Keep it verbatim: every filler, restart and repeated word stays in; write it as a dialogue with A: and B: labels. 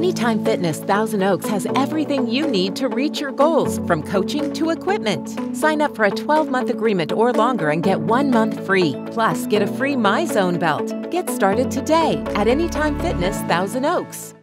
A: Anytime Fitness Thousand Oaks has everything you need to reach your goals, from coaching to equipment. Sign up for a twelve-month agreement or longer and get one month free. Plus, get a free MyZone belt. Get started today at Anytime Fitness Thousand Oaks.